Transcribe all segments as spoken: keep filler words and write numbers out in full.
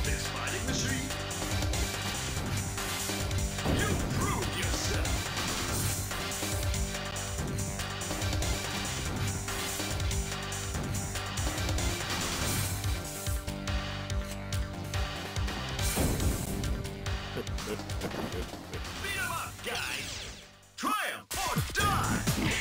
want this fighting machine? You prove yourself! Beat 'em up, guys! Triumph or die!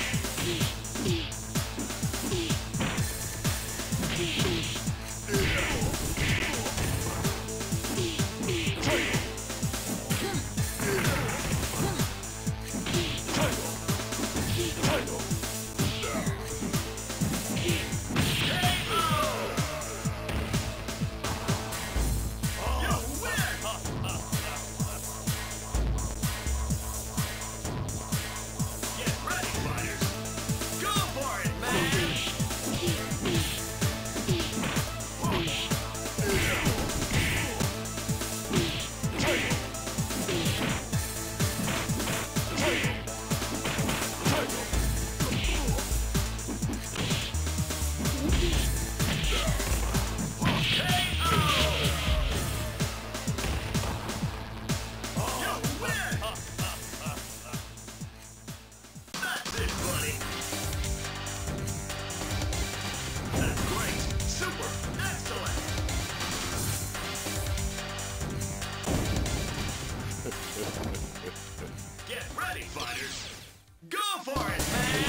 Get ready, fighters! Go for it, man!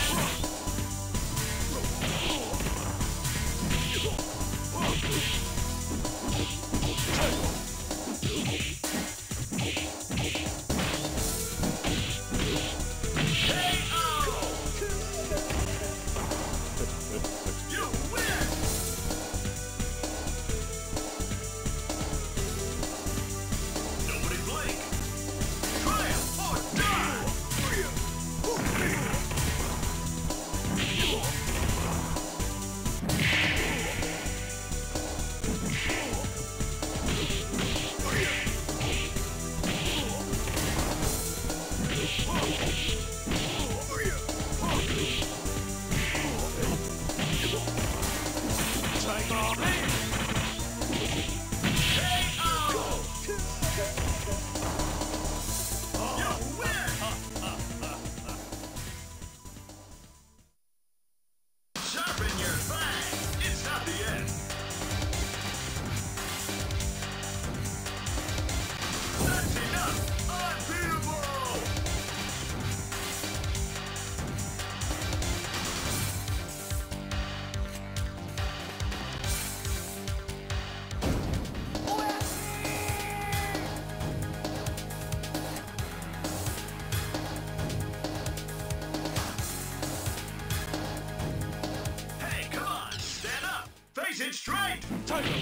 You win! Nobody blink! Triumph or die! Take on me! K O! You win! Sharpen your fang! It's not the end! That's enough! Unbeatable! Hey, come on! Stand up! Face it straight! Tiger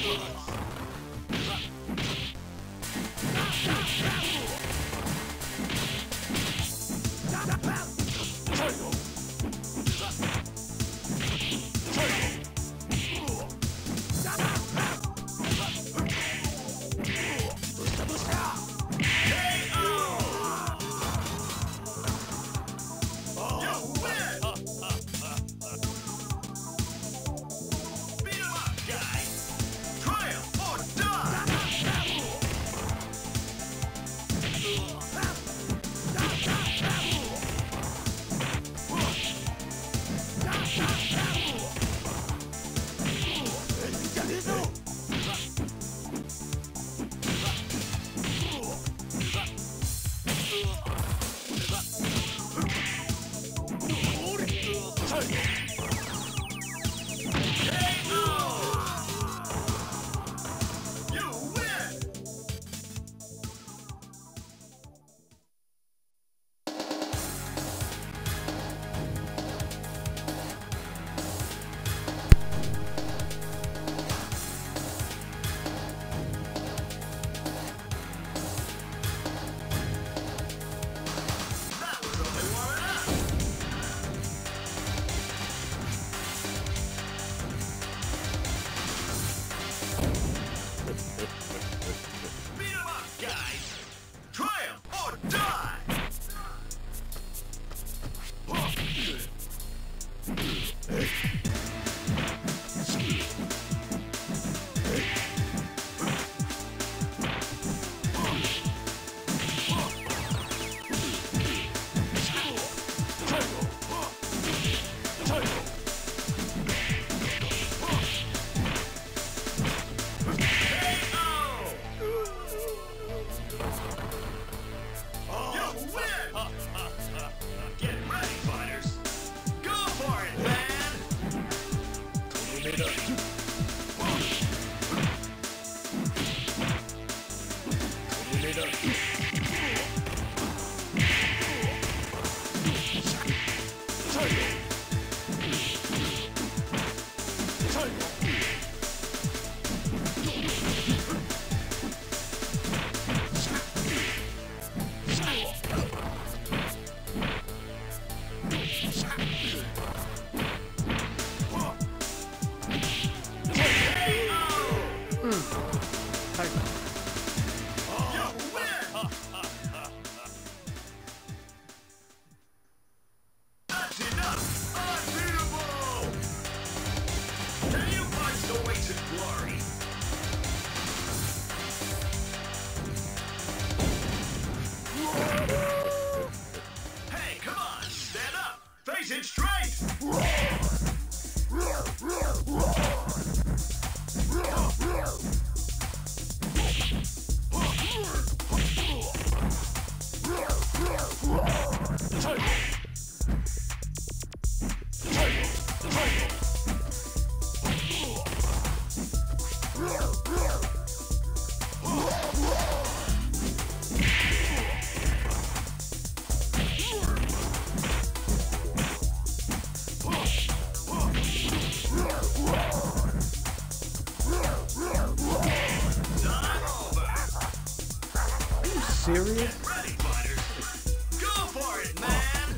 Serious? Get ready, fighters. Go for it, man.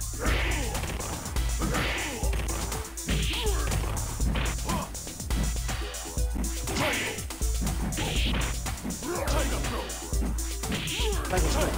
Tiger strike.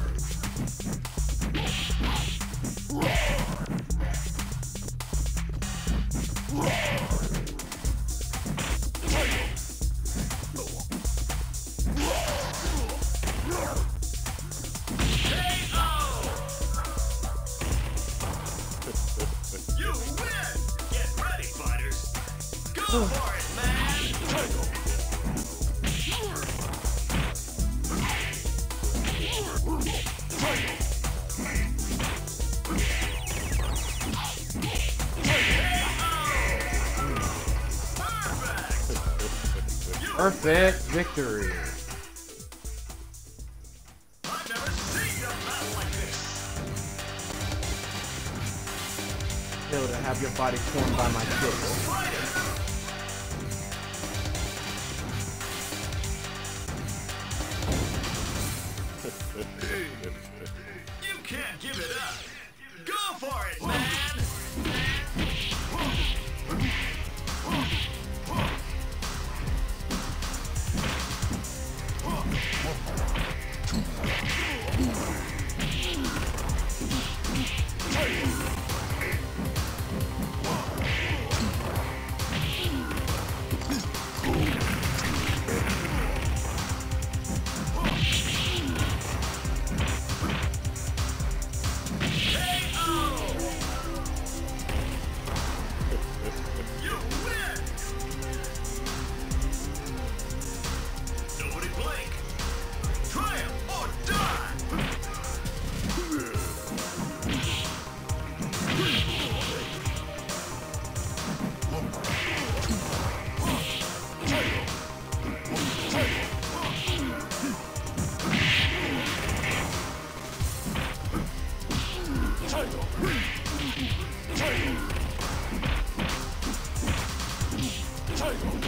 You win! Get ready, fighters! Go for it, man! Perfect! Perfect victory. I've never seen a battle like this! Able to have your body formed by my kicks. Fighter! You can't give it up! Go for it, man! You win! Nobody blink! Triumph or die! Title!